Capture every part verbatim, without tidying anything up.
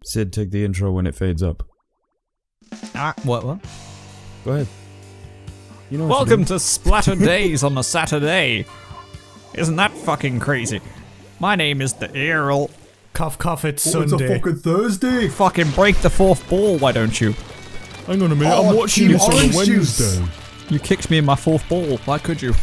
Sid, take the intro when it fades up. Ah, what, what? Go ahead. You know Welcome to Splatter Days on a Saturday. Isn't that fucking crazy? My name is the Earl. Cough, cough, it's Oh, Sunday. it's a fucking Thursday. Fucking break the fourth ball, why don't you? Hang on a minute, Oh, I'm watching Team this on a Orange Wednesday. Juice. You kicked me in my fourth ball, why could you?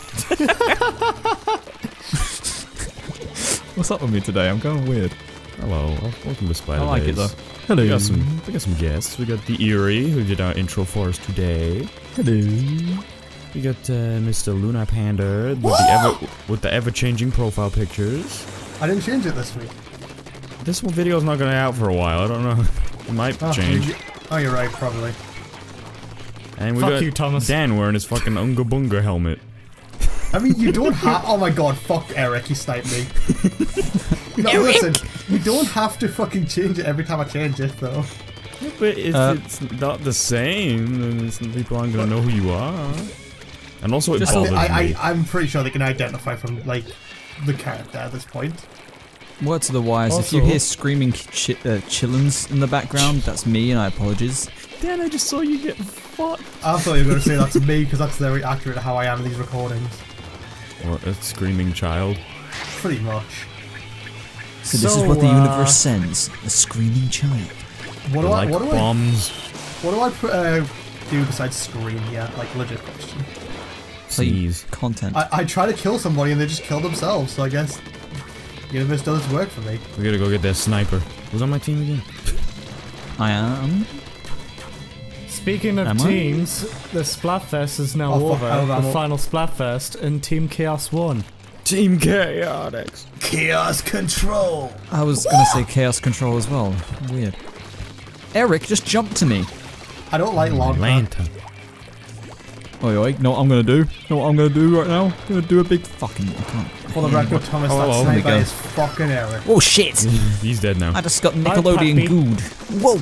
What's up with me today? I'm going weird. Hello, welcome to Spider I like Days. it though. Hello. We got some, we got some guests. We got the Eerie, who did our intro for us today. Hello. We got uh, Mister Lunar Panda with the ever with the ever-changing profile pictures. I didn't change it this week. This one video's not gonna be out for a while. I don't know. It might Oh, change. you- oh, you're right, probably. And we Fuck got you, Thomas. Dan wearing his fucking Unga Bunga helmet. I mean, you don't have. Oh my god, fuck Eric, he sniped me. No, Eric! listen, you don't have to fucking change it every time I change it, though. But if Uh, it's not the same, then it's, people aren't gonna know who you are. And also, it Just I, bothers I, me. I, I'm pretty sure they can identify from, like, the character at this point. Word to the wise, if you Also- hear screaming chi uh, chillins in the background, that's me and I apologize. Dan, I just saw you get fucked. I thought you were going to say that's me, because that's very accurate to how I am in these recordings. Or a screaming child. Pretty much. So this So, is what the uh, universe sends, a screaming child. What do They I, like what do I, bombs. what do I put, uh, do besides scream here? Like, legit question. Play Sneeze. content. I, I try to kill somebody and they just kill themselves, so I guess the universe does work for me. We gotta go get that sniper. Who's on my team again? I am. Speaking of Am I? teams, the Splatfest is now Oh, fuck, over. I don't The know. final Splatfest, and Team Chaos won. Team Chaotix. Chaos Control! I was gonna say chaos control as well. Weird. Eric just jumped to me. I don't like long Atlanta. Oi, oi, know what I'm gonna do? Know what I'm gonna do right now? I'm gonna do a big fucking. I can't. For the record, Thomas, Oh, that oh, there we sniper go. is fucking Eric. Oh shit! He's dead now. I just got Hi, Nickelodeon puppy. good. Whoa!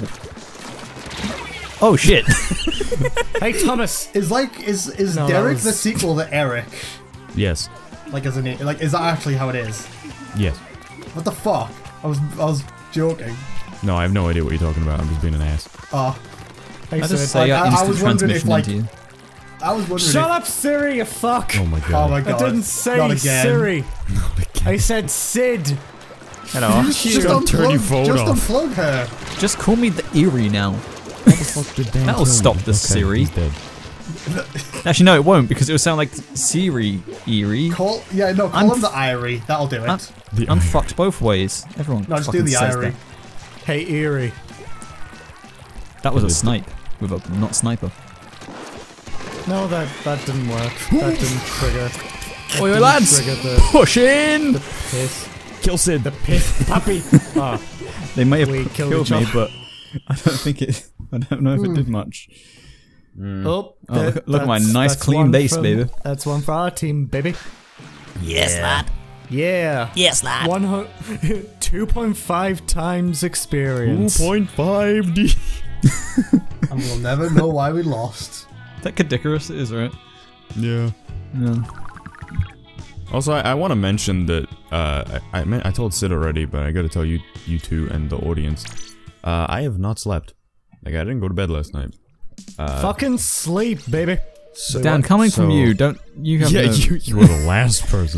Oh shit! Hey, Thomas! Is like, is is No, that Derek was- the sequel to Eric? Yes. Like, as a name? Like, is that actually how it is? Yes. What the fuck? I was, I was joking. No, I have no idea what you're talking about. I'm just being an ass. Oh, Hey, I just Sid. say Like, uh, I- I instant was wondering if, transmission like- into you. I was wondering. Shut if, up, Siri, you fuck! Oh my Oh god. my I god! didn't say Not again. Siri. I said Sid. Hello. Just, She's just gonna turn your unplug, phone just off. unplug her. Just call me the Eerie now. What the fuck did Dan That'll tell stop me? the Okay, Siri. He's dead. Actually, no, it won't because it will sound like Siri Eerie. Call, yeah, no, call I'm him the Irie. That'll do it. I'm, The I'm fucked both ways. Everyone no, just fucking do the says Irie. that. Hey, Eerie. That was a Good. snipe with a not sniper. No, that that didn't work. That didn't trigger. Oi, oi, didn't lads! Trigger the Push in! piss. Kill Sid. The piss puppy. Ah, They may have We killed, killed each me, other. but I don't think it. I don't know if it did much. oh, Oh, look- that- look at my that's- nice that's clean one base, from- baby. That's one for our team, baby. Yes, lad. Yeah. Yes, lad. One hu- two point five times experience. two point five D. And we'll never know why we lost. That Cadicarus is, right? Yeah. Yeah. Also, I, I want to mention that uh, I I, meant, I told Sid already, but I got to tell you, you two and the audience. Uh, I have not slept. Like I didn't go to bed last night. Uh, Fucking sleep, baby. so, Dan, coming so- from you, don't you have Yeah, no- you you were the last person.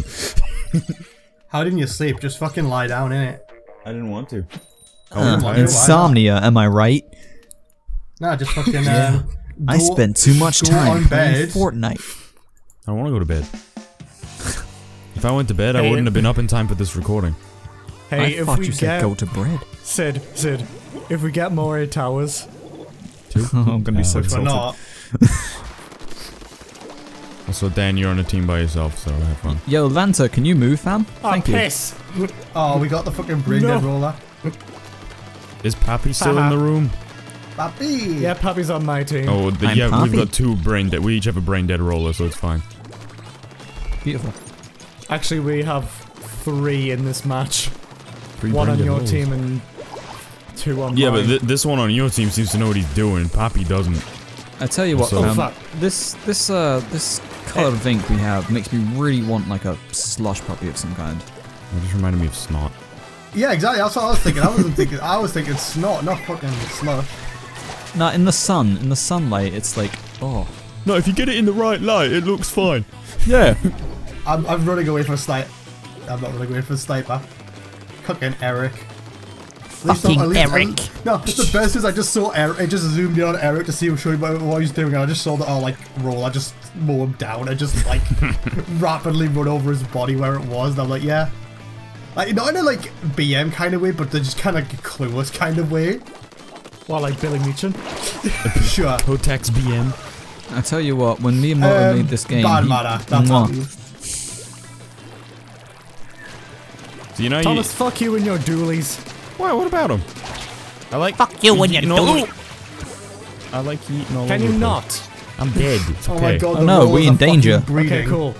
How didn't you sleep? Just fucking lie down, innit? I didn't want to. Uh, tired. insomnia, am I right? Nah, just fucking. Uh, I go- spent too much go time on playing bed. Fortnite. I don't want to go to bed. If I went to bed, I Hey, wouldn't have been up in time for this recording. Hey, I if thought we you said get go to bed. Sid, Sid, if we get more eight towers, I'm gonna be so Which we're tilted. not. Also, Dan, you're on a team by yourself, so have fun. Yo, Lanta, can you move, fam? oh Thank you. piss. Oh, we got the fucking brain No. dead roller. Is Pappy still in Haha. the room? Papi! Yeah, Pappy's on my team. Oh, the, I'm yeah, Pappy. we've got two brain dead. We each have a brain dead roller, so it's fine. Beautiful. Actually, we have three in this match. Three One brain on dead your rollers. team and two on Yeah, mine. but th this one on your team seems to know what he's doing. Pappy doesn't. I tell you what, So- Oh, fam, fuck. this this uh this color of ink we have makes me really want like a slush puppy of some kind. It just reminded me of Snot. Yeah, exactly. That's what I was thinking. I wasn't thinking. I was thinking snot, not fucking slush. No, in the sun, in the sunlight, it's like, oh. No, if you get it in the right light, it looks fine. Yeah. I'm, I'm running away from a sniper. I'm not running away from a sniper. Fucking Eric. At least Fucking not- at least- Eric. I- no, the best is I just saw Eric. I just zoomed in on Eric to see him showing what, what he's doing, and I just saw that oh like roll. I just mow him down. I just like rapidly run over his body where it was. And I'm like, yeah, like not in a like B M kind of way, but they're just kind of clueless kind of way. Well, like Billy Meechan. Sure. Kotex B M. I tell you what, when Miyamoto Um, made this game, bad he, matter. That's Mwah. all. So you know Thomas, you. fuck you and your dualies. Why? What about him? I like. Fuck you when you eating do all- it. I like eating all Can over you the not? place. I'm dead. It's Oh okay. my god. Oh the no, rolls we are in danger. fucking breeding. Okay, cool.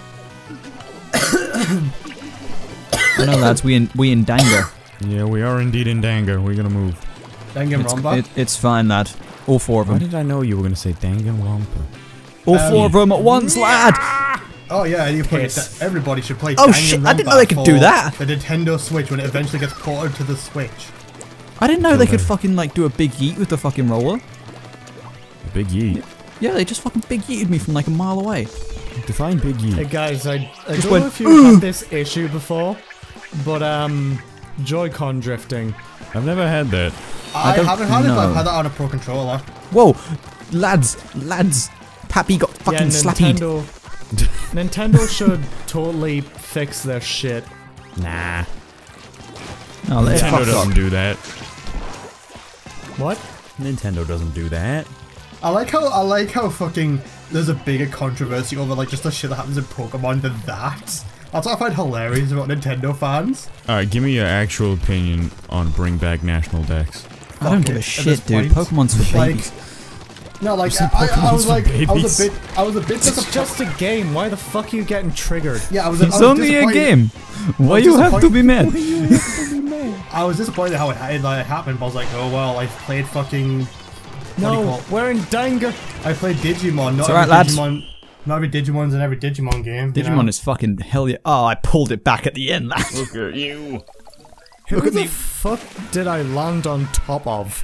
I know, lads, we in we in danger. Yeah, we are indeed in Dango. We're gonna move. Danganronpa. It's, it, it's fine, lad. All four of Why them. did I know you were gonna say Danganronpa? All Um, four of them at once, lad. Oh yeah, and you play Piss. it. Everybody should play. Oh, shit, I didn't know they could do Danganronpa that. for The Nintendo Switch when it eventually gets ported to the Switch. I didn't know they could Okay. fucking like do a big yeet with the fucking roller. A big yeet. Yeah, they just fucking big yeeted me from like a mile away. Define big yeet. Hey guys, I, I Just don't went, know if you've had this issue before, but um, Joy-Con drifting. I've never had that. I, don't haven't had it, but know. I've had that on a Pro Controller. Whoa, lads, lads, Pappy got fucking yeah, slappied. Nintendo, Nintendo should totally fix their shit. Nah. No, they Nintendo fucked doesn't up. do that. What? Nintendo doesn't do that. I like how I like how fucking there's a bigger controversy over like just the shit that happens in Pokemon than that. That's what I find hilarious about Nintendo fans. Alright, give me your actual opinion on bring back National Dex. I don't Fuck give it, a at shit, this dude. point. Pokemon's for Like, babies. no, like said I, I, I Pokemon's was for like I was babies. a bit I was a bit It's disappointed. just a game. Why the fuck are you getting triggered? Yeah, I was. I It's was only a disappointed- game. Why was you have to be mad? I was disappointed how it, it, like, it happened, but I was like, oh well, I played fucking. What do you No, call it? we're in danger. I played Digimon. Not It's every alright, lads. Digimon. Not every Digimon's in every Digimon game. you Digimon know? is fucking hell yeah. Oh, I pulled it back at the end, lad. Look at you. Who the fuck did I land on top of?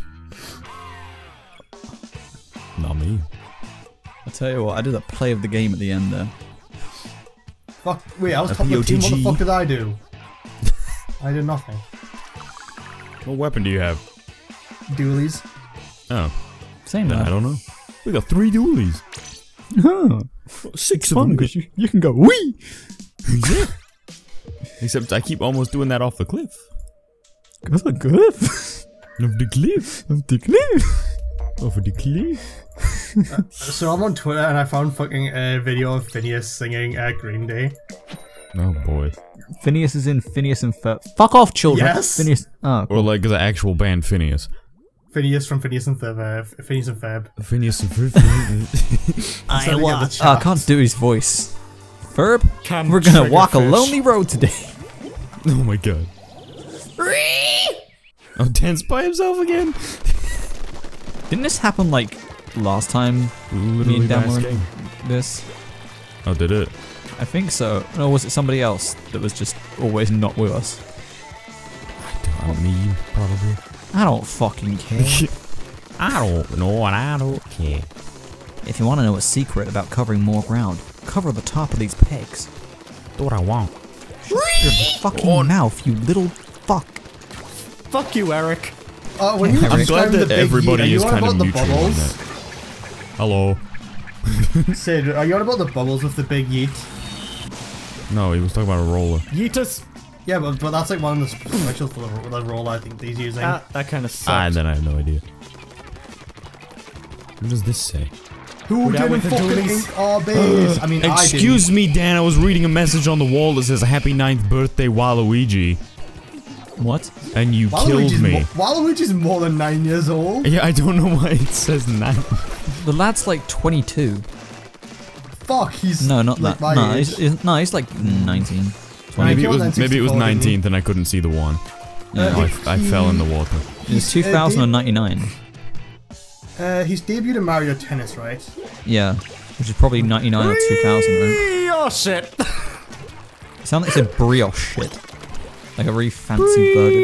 Not me. I tell you what, I did a play of the game at the end there. Fuck. Wait, I was A top of the team. What the P O T G. fuck did I do? I did nothing. What weapon do you have? Dualies. Oh, Same then I lad. don't know. We got three dualies. Huh. Six of Fun, them. 'cause you, you can go wee. Yeah. Except I keep almost doing that off the cliff. That's a good. Off the cliff. That's the clip. Off the cliff. So I'm on Twitter and I found fucking a video of Phineas singing uh, Green Day. Oh boy. Phineas is in Phineas and Ferb. Fuck off, children. Yes. Phineas. Oh, Or like the actual band Phineas. Phineas from Phineas and Ferb. Uh, Phineas and Ferb. Phineas and Ferb. I Something of the was. oh, I chat. can't do his voice. Ferb, Can we're gonna trigger walk a fish. lonely road today. Oh my god. Oh, Dan's by himself again. Didn't this happen like last time me Literally and Dan last were game. in this? Oh, did it? I think so. Or was it somebody else that was just always not with us? Uh, me, probably. I don't fucking care. I don't know, and I don't care. If you want to know a secret about covering more ground, cover the top of these pegs. Do what I want. Your fucking mouth, you little fuck. Fuck you, Eric. Uh, when you I'm I'm described glad the that big everybody heat, are is you on kind of about the mutual on bubbles? that. Hello. Sid, are you on about the bubbles with the big yeet? No, he was talking about a roller. Yeetus. Yeah, but, but that's like one of the specials for the, the roll I think he's using. Ah, that kind of Ah, sucks. then I have no idea. What does this say? Who We're down didn't with the fucking dualies. ink our base? I mean, Excuse me, Dan. I was reading a message on the wall that says "Happy ninth birthday, Waluigi," What? and you I killed didn't. me. Mo Waluigi's more than nine years old. Yeah, I don't know why it says nine. The lad's like twenty-two. Fuck, he's No, not like that. my No, age. he's, he's- no, he's like nineteen. Maybe it killed was N maybe it was sixty-four, didn't he? nineteenth, and I couldn't see the one. Yeah. Oh, I, I fell in the water. It's He's, two uh, thousand ninety-nine. Uh, he's debuted in Mario Tennis, right? Yeah, which is probably ninety-nine or two thousand. Right? Oh shit. It sounds like it's a brioche shit. Like a really fancy burger.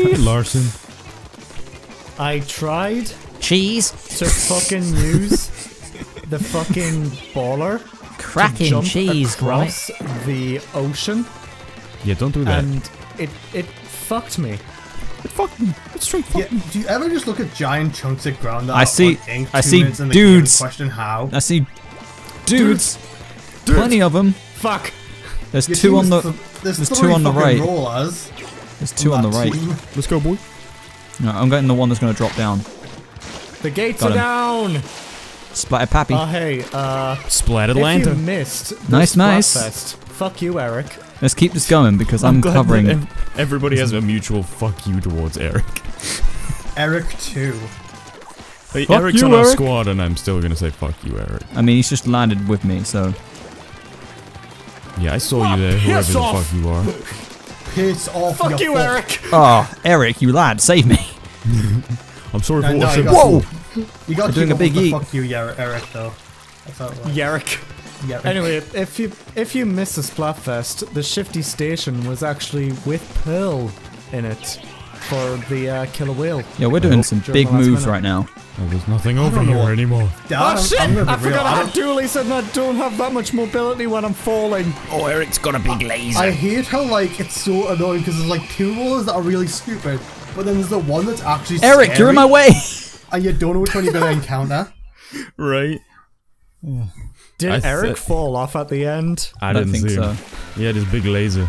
Hey, Larson. I tried Cheese. to fucking use the fucking baller to Cracking jump cheese, right? across the ocean, Yeah, don't do that. and it it fucked me. Fuck me. It's straight fuck Yeah, do you ever just look at giant chunks of ground that I are see- ink I two see minutes in the game and dudes. question how? I see dudes. Plenty of them. Fuck. There's Your two team on is the. th- there's, there's two three on the fucking right. rollers There's two on the that right. team. Let's go, boy. No, I'm getting the one that's gonna drop down. The gates Got are him. down. Splattered Pappy. Oh hey, uh, Splat if Atlanta. you missed this Nice, nice. Splatfest, fuck you, Eric. Let's keep this going because I'm, glad covering. that ev- everybody has a mutual fuck you towards Eric. Eric two. Hey, Fuck Eric's you, on our Eric. squad, and I'm still gonna say fuck you, Eric. I mean, he's just landed with me, so. Yeah, I saw you there, whoever piss the off. fuck you are. Piss off. Fuck your you, fuck. Eric. Oh, Eric, you lad, save me. I'm sorry No, for no, what I you said. got- Whoa! You got We're doing a big the yeet. fuck you, Yer- Eric, though. That's how it works. Yerrick. Yerrick. Anyway, if you if you missed the Splatfest, the Shifty Station was actually with Pearl in it for the uh, killer whale. Yeah, we're doing some During big the last moves minute. right now. Oh, there's nothing over don't here know. anymore. Dad, Oh I'm- shit! I'm gonna I be real. forgot I I don't- had dualies and I don't have that much mobility when I'm falling. Oh, Eric's got a big laser. I hate how like it's so annoying because there's like two rollers that are really stupid, but then there's the one that's actually Eric, scary, you're in my way! and you don't know which one you're gonna encounter. Right? Did I Eric thi- fall off at the end? I, I don't didn't think see so. him. He had his big laser.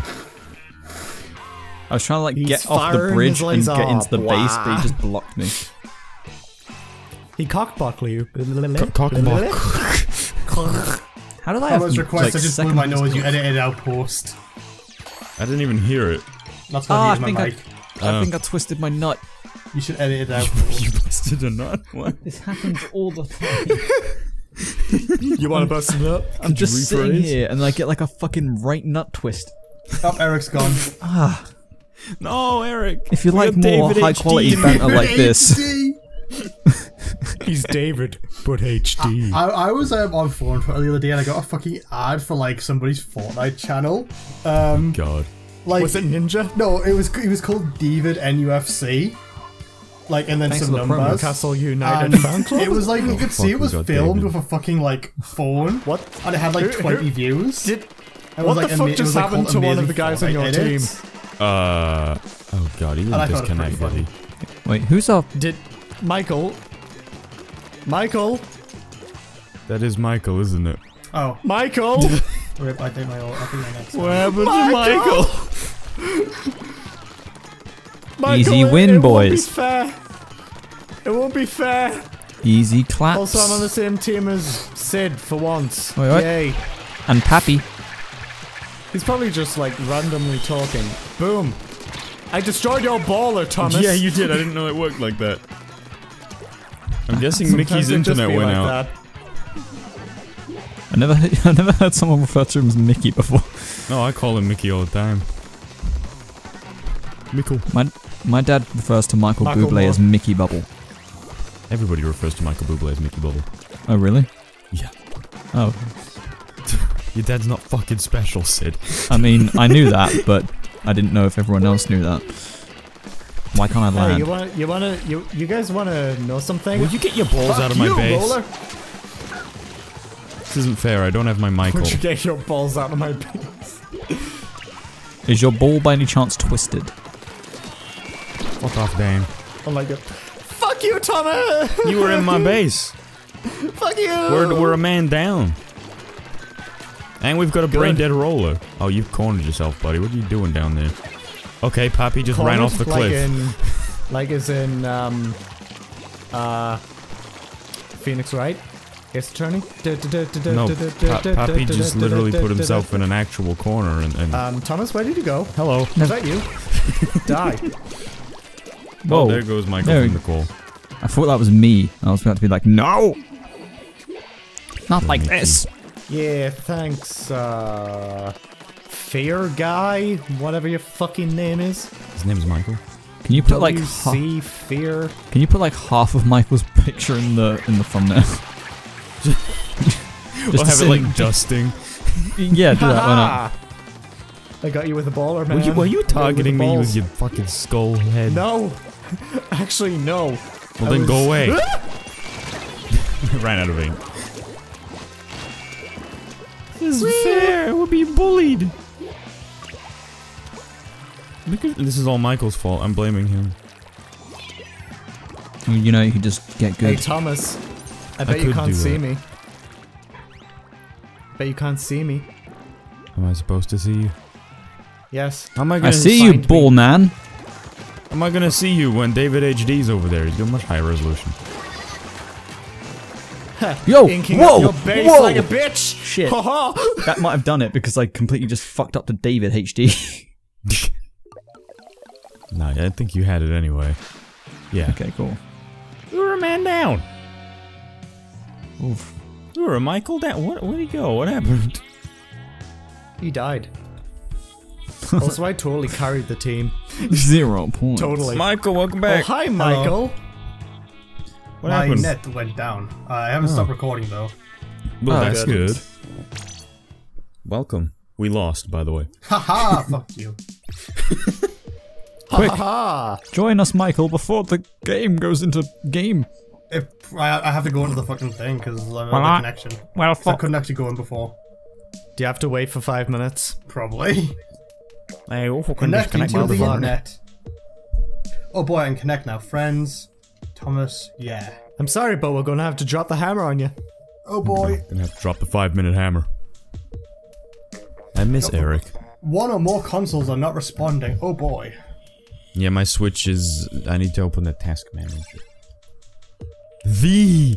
I was trying to like He's get off the firing bridge his and laser. get into the base, but Wah. he just blocked me. He cockbuckle you. Cockblock. How did I I have was request. like, I just blew second my nose. distance? You edited out post. I didn't even hear it. That's Oh, why I I use my think I- mic. I Oh. think I twisted my nut. You should edit it out. You busted a nut? What? This happens all the time. You want to bust it up? I'm just you sitting rephrase? here and I get like a fucking right nut twist. Oh, Eric's gone. Ah, No, Eric. if you We like have more David high H D quality in banter like this, He's David, but H D. I, I was um, on phone for the other day and I got a fucking ad for like somebody's Fortnite channel. Um, God. like Was it Ninja? no, it was it was called David N U F C. Like and then Thanks some for the promo, numbers. Castle United And fan club? it was like you could see it fuck, was we got filmed David. with a fucking like phone. What? And it had like Who- who- twenty views. Did, It what was, like, the fuck ama- it just was, like, happened called to one of Amazing the guys on Fortnite your team? Edits. Uh. Oh god, he And I didn't thought it was pretty disconnect, did he? wait, who's up? Did Michael? Michael? That is Michael, isn't it? Oh, Michael? rip, I think my I think my next one. What happened Michael? Michael, Easy it- win, it boys. Won't be fair. It won't be fair. Easy claps. Also, I'm on the same team as Sid for once. Wait, what? Yay. And Pappy. He's probably just like randomly talking. Boom. I destroyed your baller, Thomas. Yeah, you did. I didn't know it worked like that. I'm guessing Sometimes Mickey's it just internet be went like out. that. I never, I never heard someone refer to him as Mickey before. No, I call him Mickey all the time. Mickle. My, my dad refers to Michael Michael Bublé Moore. as Mickey Bubble. Everybody refers to Michael Bublé as Mickey Bubble. Oh, really? Yeah. Oh, Your dad's not fucking special, Sid. I mean, I knew that, but I didn't know if everyone else knew that. Why can't I Hey, land? you want you want to you you guys want to know something? Will you get your balls Fuck out of my you, base? Roller. This isn't fair. I don't have my Michael. Would you get your balls out of my base? Is your ball by any chance twisted? Fuck off, Dan. Oh my god. Fuck you, Thomas! You were in my base. Fuck you! We're, we're a man down. And we've got a brain dead roller. Oh, you've cornered yourself, buddy. What are you doing down there? Okay, Pappy just ran Cornered, off the like cliff. In, like as in, um, uh, Phoenix Wright? Ace Attorney? No, pa Pappy just literally put himself in an actual corner and... and Um, Thomas, where did you go? Hello. Is that you? Die. Oh, Whoa. there goes Michael There from we- the call. I thought that was me. I was about to be like, no! Not like Mickey. this. Yeah, thanks, uh, Fear Guy? Whatever your fucking name is. His name's Michael. Can you put like W ha- C Fear? can you put like half of Michael's picture in the in the thumbnail? Just We'll to have it say- like dusting. yeah, do that. Why not? Ah, I got you with a baller, man. Were you, were you I got you targeting with the me balls. with your fucking skull head? No. Actually, no. Well, I then was- go away. Ran out of ink. This is fair. We're being bullied. Look at, this is all Michael's fault. I'm blaming him. Well, you know, you can just get Hey, good. Thomas. I bet you could can't do see that. me. Bet you can't see me. Am I supposed to see you? Yes. How am I I gonna see you, find me. bull man. How am I gonna see you when David H D's over there? He's doing much higher resolution. Yo, Inking whoa, up your base whoa. like a bitch. Shit. Haha. That might have done it because I completely just fucked up to David H D. Nah, I think you had it anyway. Yeah. Okay, cool. You were a man down. Oof. You were a Michael down. What? Where'd he go? What happened? He died. Also, I totally carried the team. Zero points. Totally. Michael, welcome Oh, back. hi, Michael. What My happened? net went down. Uh, I haven't Oh. stopped recording though. Well, Oh, that's good. good. Welcome. We lost, by the way. Haha, fuck you. Quick. Ha ha. Join us, Michael, before the game goes into game. If I, I have to go into the fucking thing because I'm Well, on the I- connection. Well, So I couldn't actually go in before. Do you have to wait for five minutes? Probably. Hey, we'll fucking Connecting disconnect to my the phone. internet. Oh boy, I can connect now. Friends. Thomas. Yeah. I'm sorry, but we're gonna have to drop the hammer on you. Oh boy. Gonna have to drop the five minute hammer. I miss Eric. One or more consoles are not responding. Oh boy. Yeah, my Switch is. I need to open the task manager. The.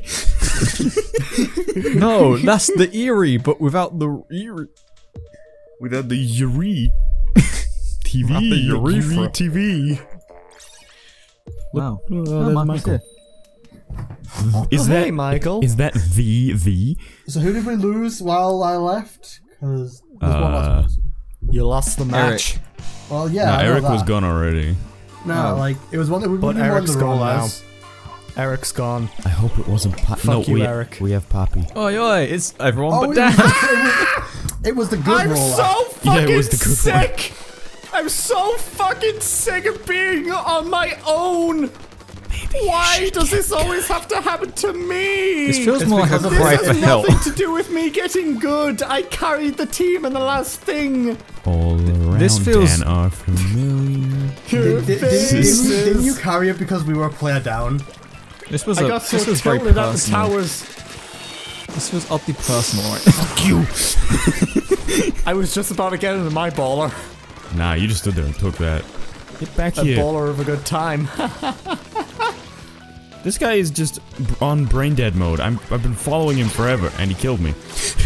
No, that's the Eerie, but without the Eerie. Without the Yuri. T V. Without the urethra. Yuri T V. Wow. Oh, Oh, there's Michael's Michael. here. Is Oh, that hey, Michael. is that the the? So who did we lose while I left? Because there's one Uh, last person. You lost the match. Well, yeah. Nah, I know Eric was that. gone already. No, Oh. like it was one that we But wouldn't Eric's the gone rollers. Eric's gone. I hope it wasn't. Pa Fuck no, you, we Eric. we have Poppy. Oi, oi, it's everyone Oh, but it Dan. was, it, was, it was the good I'm roller. so Yeah, fucking it was the good one. sick. I'm so fucking sick of being on my own. Why does this always have to happen to me? This feels It's more like a because of This cry Right has for help. nothing to do with me getting good. I carried the team in the last thing. All around. This feels- Dan are familiar. Your Did, did, did, faces. didn't, didn't you carry it because we were a player down? This was I a, got so this was very tilted at the personal. towers. This was oddly personal, right? Fuck you. I was just about to get into my baller. Nah, you just stood there and took that. Get back A here. baller of a good time. This guy is just on brain dead mode. I'm, I've been following him forever, and he killed me.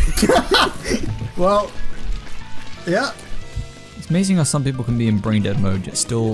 Well, yeah. It's amazing how some people can be in brain dead mode yet still.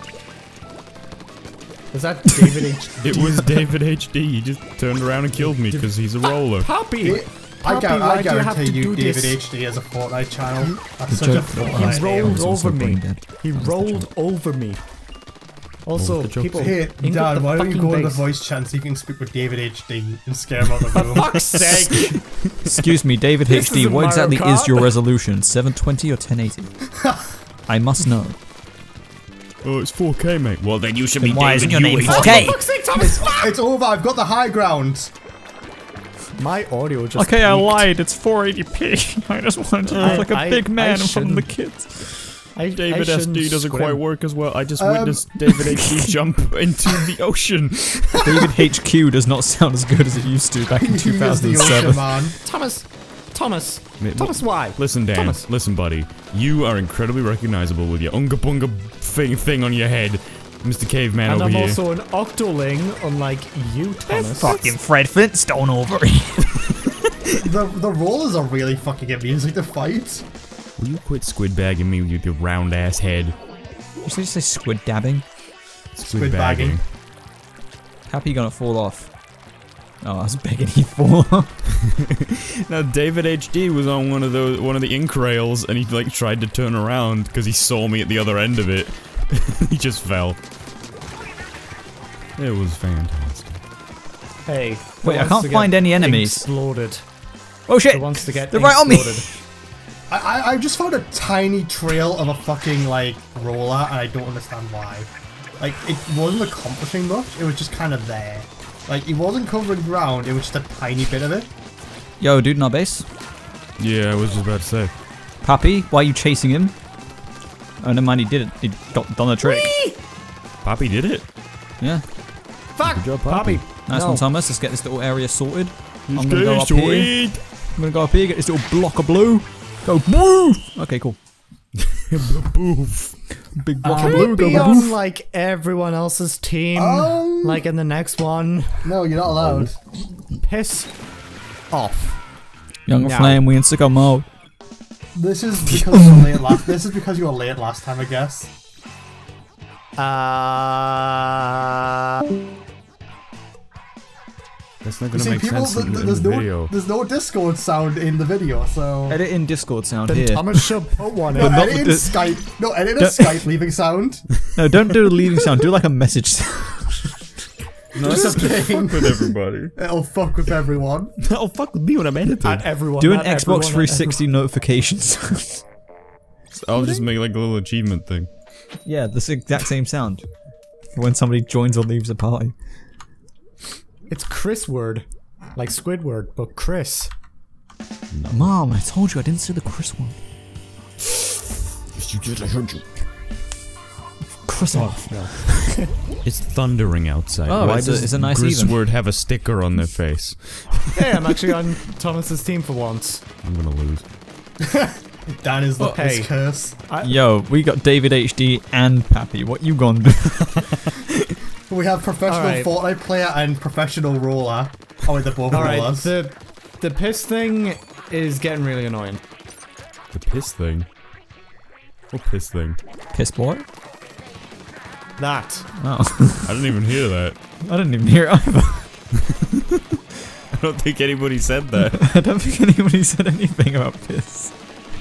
Is that David H? It was David H D. He just turned around and killed me because he's a roller. Poppy. It, I, Poppy, gu- why I do you have guarantee to you, do David this? H D has a Fortnite channel. That's The such a joke- Fortnite He name. rolled was also over me. brain dead. He rolled over me. Also, What was the joke? people. Hey, ink up Dad, the why don't you fucking go in the base. voice chat so you can speak with David H D and scare him out of the room? Fuck's sake! Excuse me, David This H D, isn't what Mario exactly is Kart. your resolution? seven twenty or ten eighty? I must know. Oh, it's four K, mate. Well, then you should Then be why David isn't your name U H D. four K? Fuck's sake, Thomas! fuck! It's over, I've got the high ground. My audio just. Okay, I peaked. lied. It's four eighty p. I just wanted to I- look like a I- big I man in front of the shouldn't. kids. I, David I S shouldn't D doesn't squint. quite work as well. I just Um, witnessed David H D jump into the ocean. David H Q does not sound as good as it used to back in He two is thousand the ocean seven. man. Thomas! Thomas! Mate, Thomas, why? Listen, Dan. Thomas. Listen, buddy. You are incredibly recognizable with your unga bunga thing, thing on your head, Mister Caveman And over I'm here. also an octoling, unlike you, Thomas. Fucking Fred Flintstone over here. The, the rollers are really fucking amusing to fight. Will you quit squid bagging me with your round ass head? Did you say squid dabbing? Squid bagging. Happy gonna fall off. Oh, I was begging he fall off. Now David H D was on one of those one of the ink rails, and he like tried to turn around because he saw me at the other end of it. He just fell. It was fantastic. Hey. who Wait, I wants can't to get find any enemies. Exploded. Oh shit! Who wants to get They're right on me. exploded? I, I I just found a tiny trail of a fucking like roller, and I don't understand why. Like it wasn't accomplishing much. It was just kind of there. Like it wasn't covering ground. It was just a tiny bit of it. Yo, dude in our base. Yeah, I was just about to say. Pappy, why are you chasing him? Oh, never mind, he did it. He got done the trick. Whee! Poppy did it. Yeah. Fuck! Good job, Poppy. Nice No. one, Thomas. Let's get this little area sorted. I'm He's gonna go up good, here. sweet. I'm gonna go up here, get this little block of blue. Go boof! Okay, cool. Boof. Big block Can of we blue, go be boof. on like everyone else's team? Um, like in the next one? No, you're not allowed. Piss off. Younger No. flame, we in sicko mode. This is because you were late last. This is because you were late last time, I guess. Uh. That's not You gonna see, make people, sense in, th- in there's the no, video. there's no Discord sound in the video, so. Edit in Discord sound Then here. Thomas should put one No, in. not edit in the- Skype. No, edit a Don't- Skype leaving sound. No, don't do the leaving sound. Do like a message sound. No, Just that's just kidding. fuck with everybody. It'll fuck with everyone. Oh, fuck with me when I'm editing. At everyone. Do an not Xbox everyone, three sixty notifications. I'll just make like a little achievement thing. Yeah, the exact same sound. For when somebody joins or leaves a party. It's Chris word. Like Squidward, but Chris. Mom, I told you I didn't say the Chris one. Yes, you did. I heard you. Chris off. It's thundering outside. Oh, Why it's a- does it's a nice even. Grisword have a sticker on their face? Hey, I'm actually on Thomas's team for once. I'm gonna lose. That is the Oh, hey. piss curse. Yo, we got David H D and Pappy. What you gonna do? We have professional Alright. Fortnite player and professional roller. Oh wait, they're both Alright, rollers. the, the piss thing is getting really annoying. The piss thing. What piss thing? Piss boy? That. Oh. I didn't even hear that. I didn't even hear it either. I don't think anybody said that. I don't think anybody said anything about piss.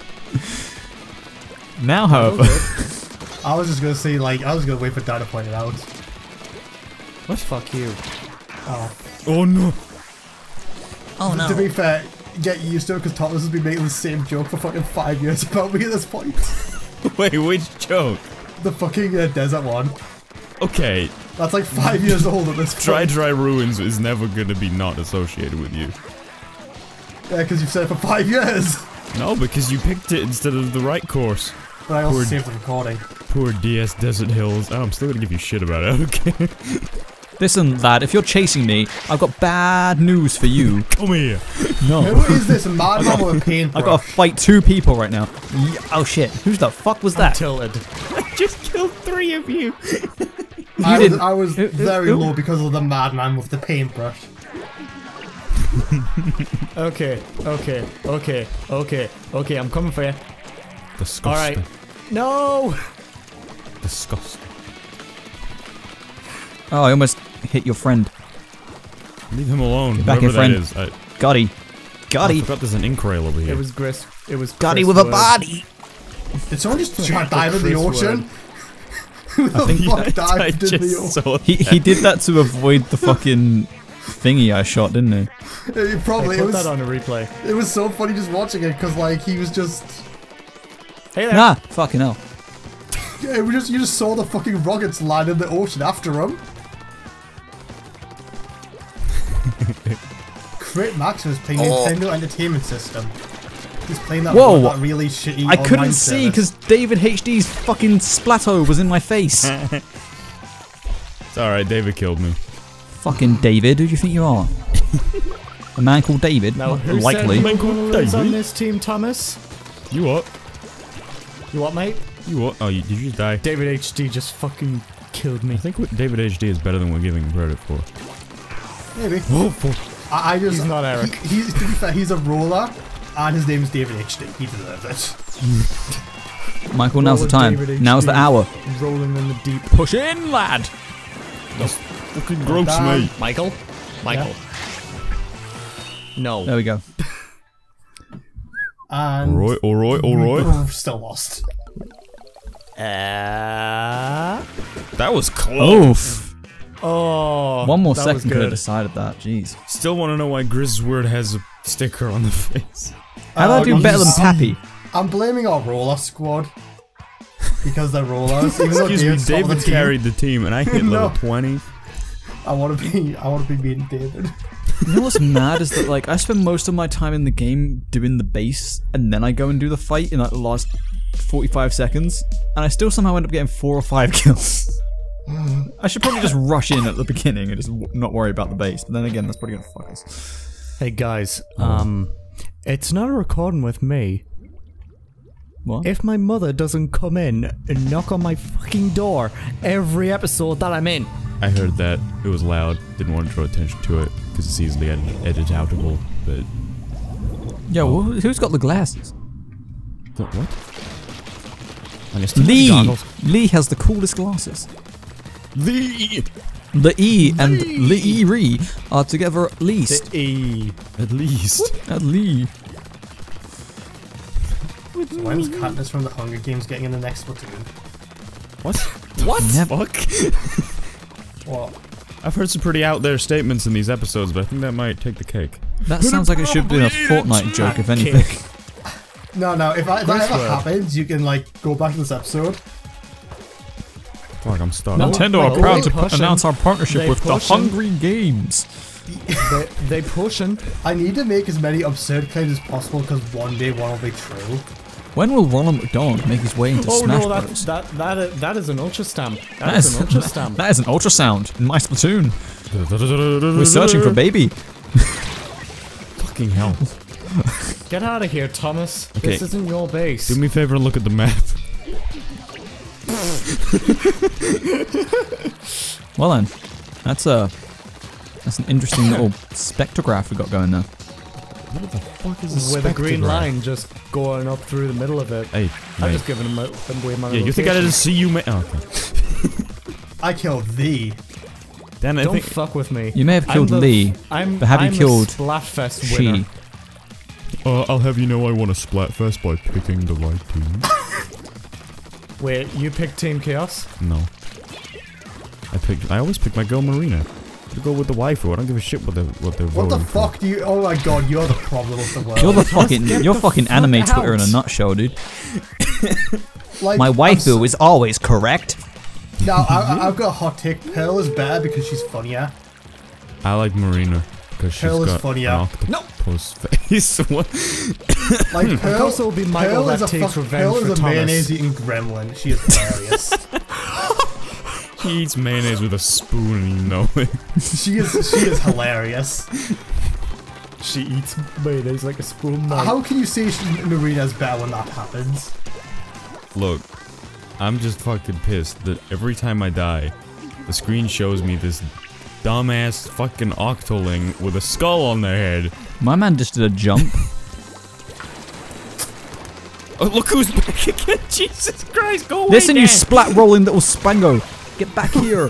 Now, however. I was just gonna say, like, I was gonna wait for Dan to point it out. What? Fuck you. Oh. Oh no. Oh To be no. fair, get used to it because Thomas has been making the same joke for fucking five years about me at this point. Wait, which joke? The fucking uh, desert one. Okay, That's like five years old at this point. Dry Dry Ruins is never gonna be not associated with you. Yeah, because you've said it for five years. No, because you picked it instead of the right course. But I also Poor- saved the recording. Poor D S Desert Hills. Oh, I'm still gonna give you shit about it, okay? Listen, lad, if you're chasing me, I've got bad news for you. Come here. No. Who is this madman with a paintbrush? I gotta fight two people right now. Ye- oh shit, who the fuck was that? Tilted. I just killed three of you. I was, didn't- I was Who- who- very who? low because of the madman with the paintbrush. Okay, okay, okay, okay, okay, I'm coming for you. Disgusting. Alright. No! Disgusting. Oh, I almost hit your friend. Leave him alone. Get back whoever here, that friend. is. I, Got he. Got I he. forgot there's an ink rail over here. It was Gris. It was Got he Chris with a Wood. body. Did someone just try to dive in the Chris ocean? Who the Yeah, fuck I dived in the just ocean? saw He he did that to avoid the fucking thingy I shot, didn't he? It probably Hey, it put was. that on a replay. It was so funny just watching it because like he was just. Hey there. Ah, fucking hell. Yeah, it was just you just saw the fucking rockets land in the ocean after him. Crit Max was playing Oh. Nintendo Entertainment System. He's playing that, Whoa. that really shitty. I couldn't online see service. because David H D's fucking splatto was in my face. It's alright, David killed me. Fucking David, who do you think you are? A man called David? Now, who Likely. said Man you called were lose on David? this team, Thomas? You what? You what, mate? You what? Oh, you, did you just die? David H D just fucking killed me. I think what David H D is better than we're giving him credit for. Maybe. Oh, fuck. I, I just. He's not Eric. He, he's, to be fair, he's a roller, and his name is David H D. He deserves it. Michael, now's the Roll time. with David Now's the H D. hour. Rolling in the deep. Push in, lad. That's fucking gross, Damn. mate. Michael? Michael. No. There we go. And Alright, alright, alright. Oh, still lost. Uh, That was close. Oof. oh. One more that second was could have good. decided that. Jeez. Still want to know why Grisword has a sticker on the face. How do I Uh, do you better than just- Pappy? I'm blaming our roller squad because they're rollers. Even though Excuse me, David's top of the David team. carried the team, and I hit No. level twenty. I want to be. I want to be meeting David. You know what's mad is that like I spend most of my time in the game doing the base, and then I go and do the fight in like the last forty-five seconds, and I still somehow end up getting four or five kills. I should probably just rush in at the beginning and just w not worry about the base. But then again, that's probably gonna fuck us. Hey guys, um, it's not a recording with me. What? If my mother doesn't come in and knock on my fucking door every episode that I'm in. I heard that. It was loud. Didn't want to draw attention to it because it's easily edit editable. But Yo, wh- who's got the glasses? the, what? I guess Tim's Lee. goggles. Lee has the coolest glasses. Lee. The E and Lee Ree are together at least. E. At least. At Lee. Why was Katniss from the Hunger Games getting in the next platoon? What? What? Never- Fuck. What? I've heard some pretty out there statements in these episodes, but I think that might take the cake. That sounds like it should be a Fortnite joke, if anything. No, no. If, I, if that ever Word. happens, you can like go back to this episode. Fuck, I'm stuck. No. Nintendo Like, are proud they to pu- pushing- announce our partnership they with the pushing- Hungry Games. They, they pushing. I need to make as many absurd claims as possible because one day one will be true. When will Ronald McDonald make his way into Oh Smash no, that, Bros? that that is, that is an ultra stamp. That that is, is- an ultra stamp. That is an ultrasound in my Splatoon. We're searching for baby. Fucking hell. Get out of here, Thomas. Okay. This isn't your base. Do me a favor and look at the map. Well then, that's a that's an interesting little spectrograph we got going there. What the fuck is With a green spectrograph? line just going up through the middle of it. Hey, I'm mate. just giving him, a, away my Yeah, you think I location. didn't see you, mate? Oh, okay. I killed thee. Dan, I Don't think fuck with me. You may have I'm killed the- Lee, I'm, but have you I'm killed a Splatfest she. winner. Uh, I'll have you know I won a Splatfest by picking the right team. Wait, you picked Team Chaos? No. I picked. I always pick my girl Marina. To go with the waifu. I don't give a shit what they're what they're What the voting for. fuck do you? Oh my god, you're the problem of the world. You're the fucking get you're the fucking fuck anime out. Twitter in a nutshell, dude. Like, My I'm waifu is always correct. s- Now I, I- I've got a hot take. Pearl is better because she's funnier. I like Marina because she's Pearl is got funnier. an octopus face. What? Like Pearl, also will be Michael Pearl is that a takes fuck- revenge Pearl for is a Thomas. mayonnaise eating gremlin. She is hilarious. He eats mayonnaise with a spoon and you know it. she is she is hilarious. She eats mayonnaise like a spoon. man. How can you say she, Marina's better when that happens? Look, I'm just fucking pissed that every time I die, the screen shows me this dumbass fucking octoling with a skull on their head. My man just did a jump. Oh, look who's back again! Jesus Christ, go away, Listen, you Dan. splat rolling little spango. Get back here.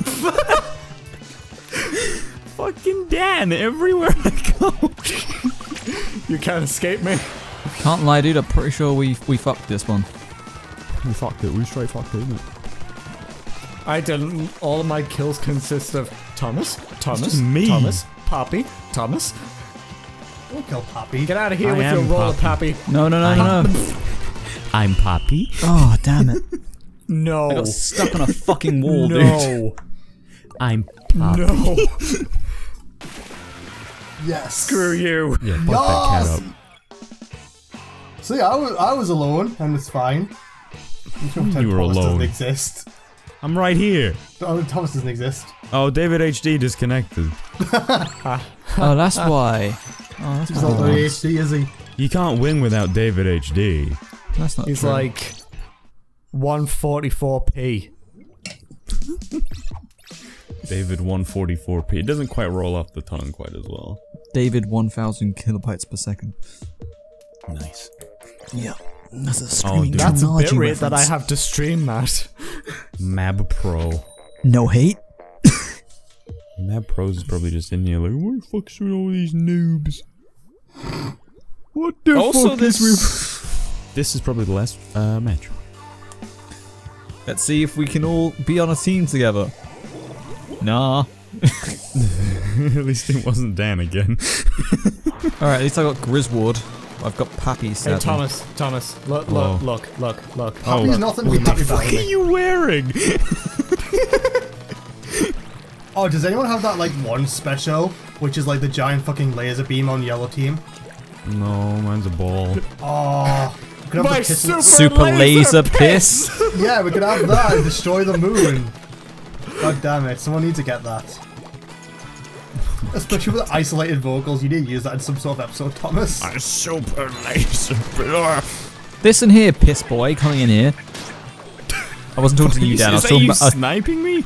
Fucking Dan, everywhere I go. You can't escape me. Can't lie, dude. I'm pretty sure we we fucked this one. We fucked it, we straight fucked it, isn't it? I didn't. All of my kills consist of Thomas, Thomas, just me. Thomas, Poppy, Thomas. Don't kill Poppy. Get out of here I with your am roller, Poppy. Poppy. No, no, no, no, no. I'm Poppy. Oh, damn it. No. I got stuck on a fucking wall, dude. no. I'm No. Yes. Screw you. Yeah, fuck that cat Yes! up. See, I was I was alone and it's fine. You, can pretend You were Thomas alone. Doesn't exist. I'm right here. Oh, Thomas doesn't exist. Oh, David H D disconnected. Oh, that's why. Oh, that's He's not not why. very H D, is he? You can't win without David H D. That's not He's true. like one forty-four p. David one forty-four p. It doesn't quite roll off the tongue quite as well. David one thousand kilobytes per second. Nice. Yeah. That's a screaming dude. That's a terminology bit rate that I reference. have to stream, Matt. Mab Pro. No hate. Mab Pros is probably just in here like, where the fuck's with all these noobs? What the Also, fuck this- is with... This is probably the last uh, match. Let's see if we can all be on a team together. Nah. At least it wasn't Dan again. Alright, at least I got Griswold. I've got Pappy Hey, sadly. Thomas, Thomas, look, Whoa. look, look, look, look. Oh. He's nothing to be happy about. What are you wearing? Oh, does anyone have that like one special, which is like the giant fucking laser beam on yellow team? No, mine's a ball. Oh, we could have My the piss- super, Super laser piss. Yeah, we could have that and destroy the moon. God damn it, someone needs to get that. Especially with the isolated vocals, you need to use that in some sort of episode, Thomas. A super laser beam. Listen here, piss boy, coming in here. I wasn't talking to you, Dan. I was Is that talking you about. Uh, sniping me?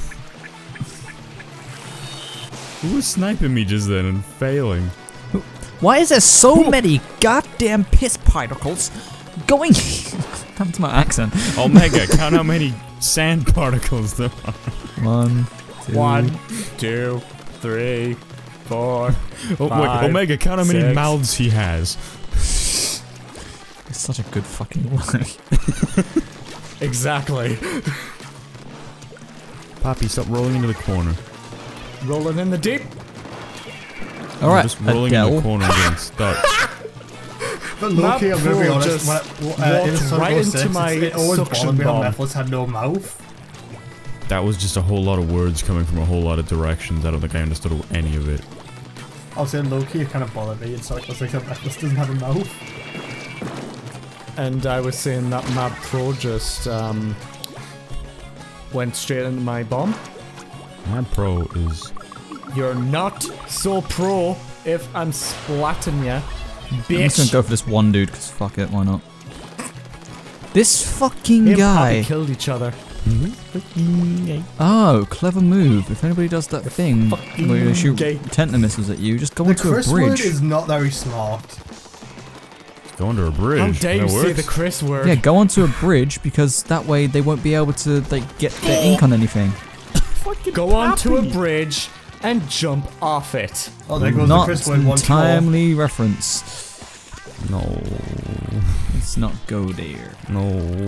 Who was sniping me just then and failing? why is there so many goddamn piss particles going? Happened to my accent. Omega, count how many sand particles there are. One, two. One, two, three, four. Oh, Five, wait, Omega, count how many six. mouths he has. It's such a good fucking line. Exactly. Poppy, stop rolling into the corner. Rolling in the deep. All right, Just rolling into Adele. the corner again. Stop. But low-key, I'm gonna be Pro honest, just when I, uh, in walked Sonic right oh into six, my it always suction bothered me how bomb. Mephiles had no mouth. That was just a whole lot of words coming from a whole lot of directions. I don't think I understood any of it. I was saying low-key, it kind of bothered me in Sonic oh six that Mephiles doesn't have a mouth. And I was saying that Mab Pro just um, went straight into my bomb. My pro is... You're not so pro if I'm splatting ya, I'm just gonna bitch. go for this one dude, because fuck it, why not? This fucking Me and guy. Poppy killed each other. Oh, clever move. If anybody does that thing fucking where you shoot gay. tenta missiles at you, just go The into a Chris word bridge. is not very smart. Go under a bridge. How dare you that say works. the Chris word? Yeah, go onto a bridge, because that way they won't be able to like get their ink on anything. Go onto a bridge and jump off it. Oh, there goes Not the Chris word once more. timely reference. No. Let's not go there. No.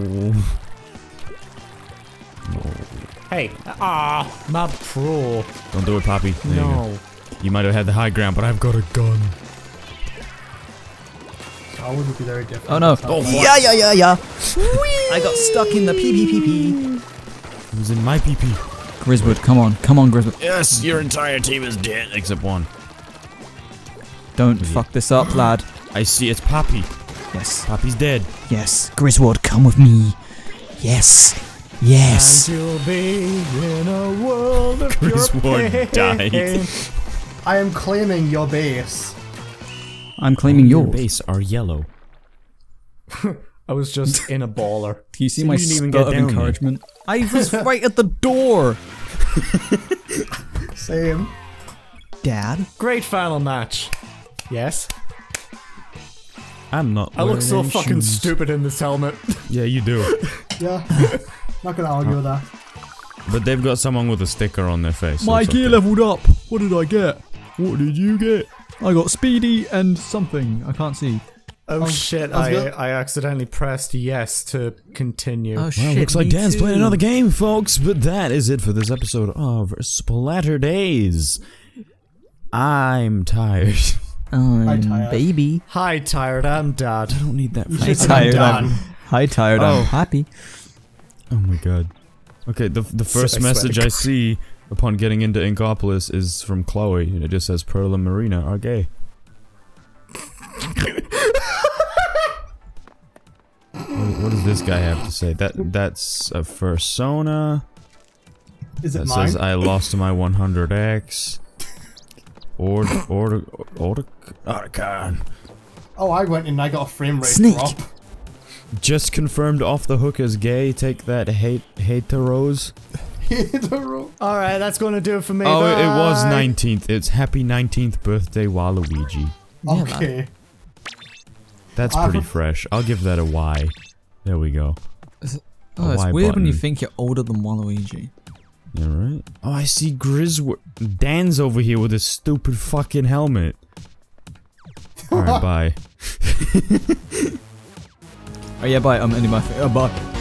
No. Hey, ah, Mab Pro. Don't do it, Poppy. There you go. No. You might have had the high ground, but I've got a gun. I wouldn't be very different. Oh no. That's not like- Yeah, yeah, yeah, yeah. I got stuck in the pee pee pee pee. It was in my P P. Griswood, come on, come on, Griswood. Yes, your entire team is dead. Except one. Don't fuck this up, lad. I see it's Poppy. Yes, Poppy's dead. yes. Griswood, come with me. Yes, yes. And you'll be in a world of Chris pure Ward pain. died. I am claiming your base. I'm claiming Your yours. base are yellow. I was just in a baller. Do you see So my you didn't even spurt get of down there. encouragement? I was right at the door. Same. Dad? Great final match. Yes. I'm not. I look so wearing fucking shoes. stupid in this helmet. Yeah, you do. Yeah. Not gonna argue with that. But they've got someone with a sticker on their face. so My it's gear okay. leveled up. What did I get? What did you get? I got speedy and something. I can't see. Oh, shit, I was I, gonna- I accidentally pressed yes to continue. Oh shit. Well, looks like me Dan's too. playing another game, folks. But that is it for this episode of Splatter Days. I'm tired. I'm tired. baby. Hi, tired, I'm dad. I don't need that. Hi should say tired. done. I'm, hi tired. Oh. I'm happy. Oh my god. Okay, the the first I swear message to I see upon getting into Inkopolis is from Chloe, and it just says Pearl and Marina are gay. what, what does this guy have to say? That that's a fursona. Is it That mine? says I lost my one hundred X. Or or or Archon. Oh, I went in and I got a frame rate Snake. drop. Just confirmed off the hook as gay. Take that, hate heteros. Alright, that's gonna do it for me. Oh, it, it was Bye. nineteenth. It's happy nineteenth birthday, Waluigi. Yeah, Okay. That's I pretty have a- fresh. I'll give that a Y. There we go. Oh, A it's Y weird when you button. think you're older than Waluigi. Yeah, right? Oh, I see Griswold. Dan's over here with his stupid fucking helmet. Alright, bye. Oh yeah, bye. I'm ending my. Uh, bye.